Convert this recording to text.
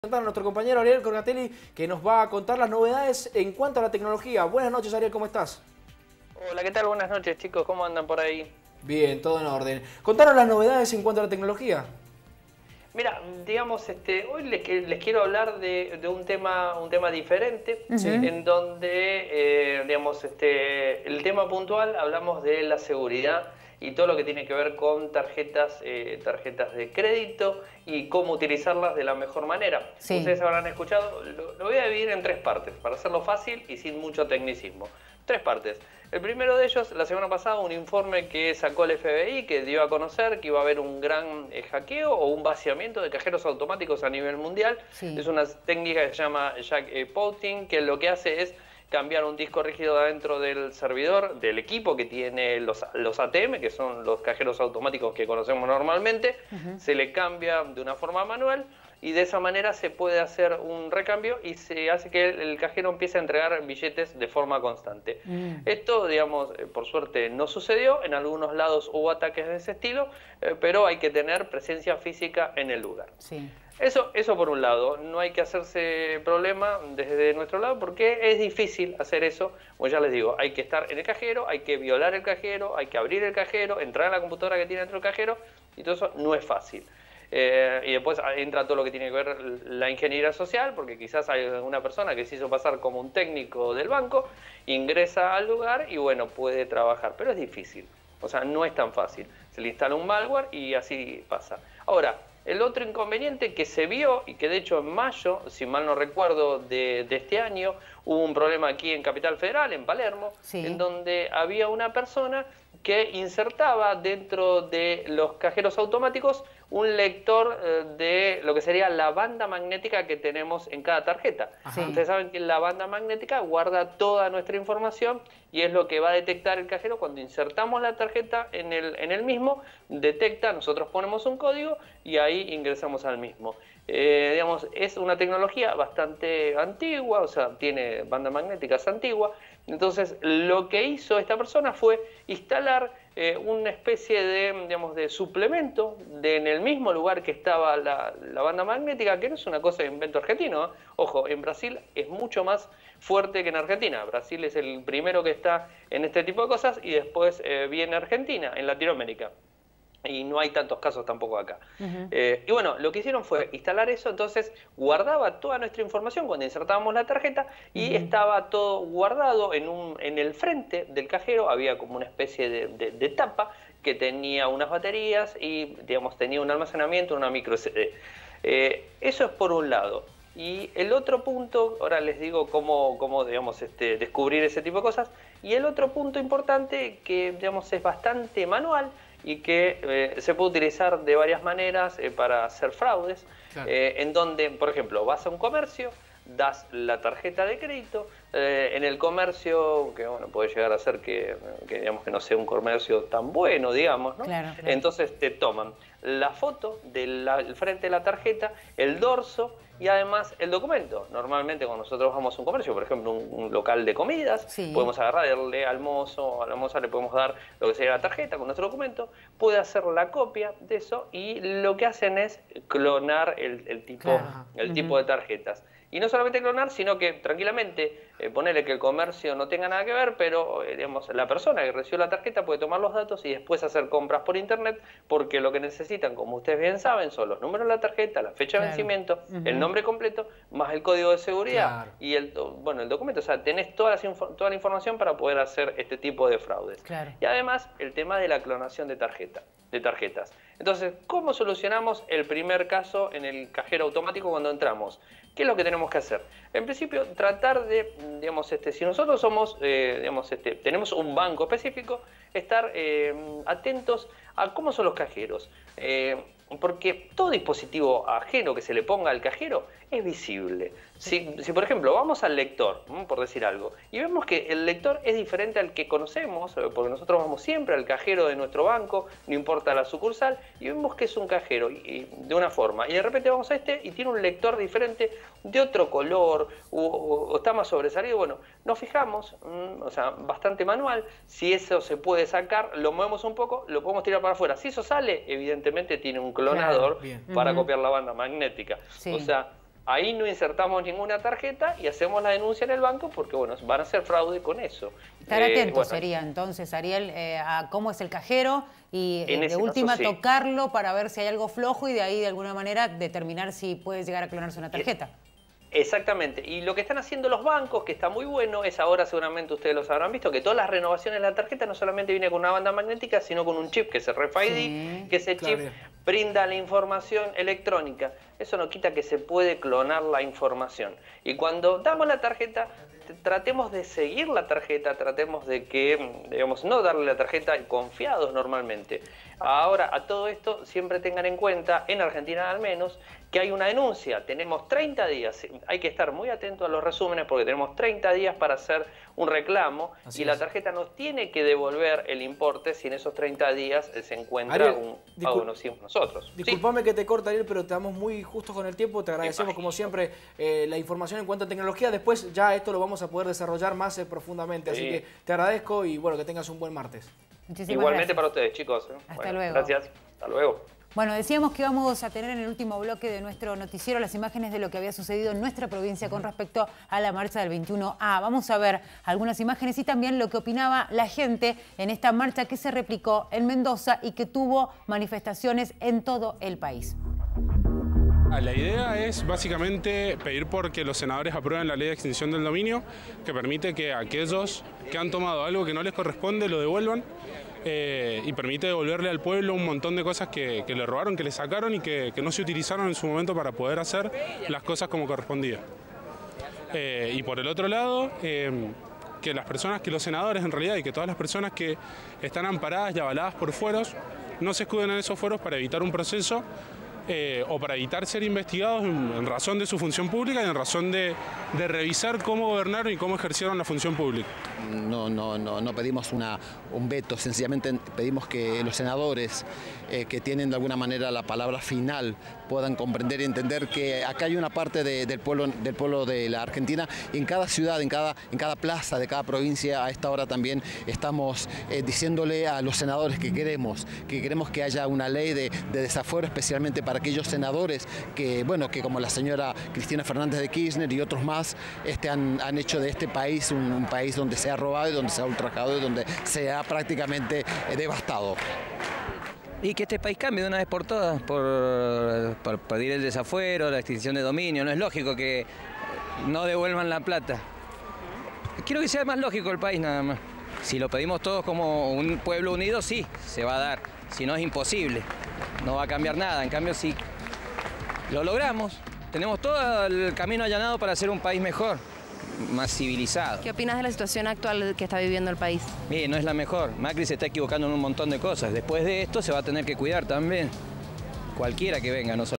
A nuestro compañero Ariel Corgatelli, que nos va a contar las novedades en cuanto a la tecnología. Buenas noches, Ariel, ¿cómo estás? Hola, ¿qué tal? Buenas noches, chicos. ¿Cómo andan por ahí? Bien, todo en orden. Contanos las novedades en cuanto a la tecnología. Mira, digamos, hoy les quiero hablar de un tema diferente, Sí. en donde, digamos, el tema puntual, hablamos de la seguridad y todo lo que tiene que ver con tarjetas de crédito y cómo utilizarlas de la mejor manera. Sí. Ustedes habrán escuchado, lo voy a dividir en tres partes, para hacerlo fácil y sin mucho tecnicismo. Tres partes. El primero de ellos, la semana pasada, un informe que sacó el FBI que dio a conocer que iba a haber un gran hackeo o un vaciamiento de cajeros automáticos a nivel mundial. Sí. Es una técnica que se llama jackpotting, que lo que hace es cambiar un disco rígido adentro del servidor, del equipo que tiene los ATM, que son los cajeros automáticos que conocemos normalmente, se le cambia de una forma manual y de esa manera se puede hacer un recambio y se hace que el cajero empiece a entregar billetes de forma constante. Esto, digamos, por suerte no sucedió, en algunos lados hubo ataques de ese estilo, pero hay que tener presencia física en el lugar. Sí. Eso por un lado, no hay que hacerse problema desde nuestro lado porque es difícil hacer eso, como ya les digo, hay que estar en el cajero, hay que violar el cajero, hay que abrir el cajero, entrar en la computadora que tiene dentro del cajero y todo eso no es fácil. Y después entra todo lo que tiene que ver la ingeniería social, porque quizás hay una persona que se hizo pasar como un técnico del banco, ingresa al lugar y bueno, puede trabajar, pero es difícil, o sea, no es tan fácil. Se le instala un malware y así pasa. Ahora, el otro inconveniente que se vio, y que de hecho en mayo, si mal no recuerdo, de este año, hubo un problema aquí en Capital Federal, en Palermo, Sí. en donde había una persona que insertaba dentro de los cajeros automáticos un lector de lo que sería la banda magnética que tenemos en cada tarjeta. Sí. Ustedes saben que la banda magnética guarda toda nuestra información y es lo que va a detectar el cajero cuando insertamos la tarjeta en el mismo, detecta, nosotros ponemos un código y ahí ingresamos al mismo. Digamos, es una tecnología bastante antigua, o sea, tiene bandas magnéticas antiguas. Entonces, lo que hizo esta persona fue instalar una especie de, digamos, de suplemento en el mismo lugar que estaba la banda magnética, que no es una cosa de invento argentino, ¿eh? Ojo, en Brasil es mucho más fuerte que en Argentina. Brasil es el primero que está en este tipo de cosas y después viene Argentina, en Latinoamérica. Y no hay tantos casos tampoco acá. Y bueno, lo que hicieron fue instalar eso, entonces guardaba toda nuestra información cuando insertábamos la tarjeta y estaba todo guardado en el frente del cajero, había como una especie de tapa que tenía unas baterías y, digamos, tenía un almacenamiento, una micro SD. Eso es por un lado. Y el otro punto, ahora les digo cómo digamos, descubrir ese tipo de cosas, y el otro punto importante que, digamos, es bastante manual, y que se puede utilizar de varias maneras para hacer fraudes, claro. En donde, por ejemplo, vas a un comercio, das la tarjeta de crédito, en el comercio, que bueno, puede llegar a ser que digamos que no sea un comercio tan bueno, digamos, ¿no? Claro, claro. Entonces te toman la foto del frente de la tarjeta, el dorso y además el documento. Normalmente cuando nosotros vamos a un comercio, por ejemplo un local de comidas, Sí. podemos agarrarle al mozo o a la moza le podemos dar lo que sería la tarjeta con nuestro documento, puede hacer la copia de eso y lo que hacen es clonar el tipo, Claro. tipo de tarjetas. Y no solamente clonar, sino que tranquilamente ponerle que el comercio no tenga nada que ver, pero digamos, la persona que recibió la tarjeta puede tomar los datos y después hacer compras por internet, porque lo que necesitan, como ustedes bien saben, son los números de la tarjeta, la fecha de vencimiento, el nombre completo, más el código de seguridad y el documento. O sea, tenés toda la información para poder hacer este tipo de fraudes. Claro. Y además, el tema de la clonación de tarjetas. Entonces, ¿cómo solucionamos el primer caso en el cajero automático cuando entramos? ¿Qué es lo que tenemos que hacer? En principio, tratar de, digamos, si nosotros somos, digamos, tenemos un banco específico, estar atentos a cómo son los cajeros. Porque todo dispositivo ajeno que se le ponga al cajero es visible. Si por ejemplo, vamos al lector, por decir algo, y vemos que el lector es diferente al que conocemos, porque nosotros vamos siempre al cajero de nuestro banco, no importa la sucursal, y vemos que es un cajero de una forma, y de repente vamos a y tiene un lector diferente, de otro color, o está más sobresalido, bueno, nos fijamos, o sea, bastante manual, si eso se puede sacar, lo movemos un poco, lo podemos tirar para afuera. Si eso sale, evidentemente tiene un clonador para copiar la banda magnética. Sí. O sea, Ahí no insertamos ninguna tarjeta y hacemos la denuncia en el banco porque, bueno, van a hacer fraude con eso. Estar atento bueno, sería entonces, Ariel, a cómo es el cajero y de última caso, sí, tocarlo para ver si hay algo flojo y de ahí de alguna manera determinar si puede llegar a clonarse una tarjeta. Exactamente, y lo que están haciendo los bancos, que está muy bueno, es ahora seguramente ustedes los habrán visto, que todas las renovaciones de la tarjeta no solamente viene con una banda magnética, sino con un chip que es el RFID, sí, que ese chip brinda la información electrónica. Eso no quita que se puede clonar la información. Y cuando damos la tarjeta, tratemos de seguir la tarjeta, tratemos de que, digamos, no darle la tarjeta confiados normalmente. Ahora, a todo esto, siempre tengan en cuenta, en Argentina al menos, que hay una denuncia. Tenemos 30 días, hay que estar muy atentos a los resúmenes porque tenemos 30 días para hacer un reclamo. Así y la tarjeta nos tiene que devolver el importe si en esos 30 días se encuentra Ariel, un pago que nos hicimos nosotros. Disculpame que te corte, Ariel, pero estamos muy justos con el tiempo. Te agradecemos, como siempre, la información en cuanto a tecnología. Después ya esto lo vamos a poder desarrollar más profundamente. Así que te agradezco y bueno, que tengas un buen martes. Igualmente para ustedes, chicos. Hasta luego. Gracias. Hasta luego. Bueno, decíamos que vamos a tener en el último bloque de nuestro noticiero las imágenes de lo que había sucedido en nuestra provincia con respecto a la marcha del 21A. Vamos a ver algunas imágenes y también lo que opinaba la gente en esta marcha que se replicó en Mendoza y que tuvo manifestaciones en todo el país. La idea es básicamente pedir por que los senadores aprueben la ley de extinción del dominio, que permite que aquellos que han tomado algo que no les corresponde lo devuelvan. Y permite devolverle al pueblo un montón de cosas que le robaron, que le sacaron y que no se utilizaron en su momento para poder hacer las cosas como correspondía. Y por el otro lado, que las personas, que los senadores en realidad y que todas las personas que están amparadas y avaladas por fueros, no se escuden en esos fueros para evitar un proceso o para evitar ser investigados en razón de su función pública y en razón de revisar cómo gobernaron y cómo ejercieron la función pública. No pedimos un veto, sencillamente pedimos que los senadores que tienen de alguna manera la palabra final puedan comprender y entender que acá hay una parte del pueblo de la Argentina y en cada ciudad, en cada plaza de cada provincia a esta hora también estamos diciéndole a los senadores que queremos que haya una ley de desafuero especialmente para aquellos senadores que, bueno, que como la señora Cristina Fernández de Kirchner y otros más han hecho de este país un país donde se ha robado y donde se ha ultrajado y donde se ha prácticamente devastado. Y que este país cambie de una vez por todas, por pedir el desafuero, la extinción de dominio. No es lógico que no devuelvan la plata. Quiero que sea más lógico el país nada más. Si lo pedimos todos como un pueblo unido, sí, se va a dar. Si no, es imposible. No va a cambiar nada. En cambio, si lo logramos, tenemos todo el camino allanado para hacer un país mejor, más civilizado. ¿Qué opinas de la situación actual que está viviendo el país? Mire, no es la mejor. Macri se está equivocando en un montón de cosas. Después de esto se va a tener que cuidar también. Cualquiera que venga, no solo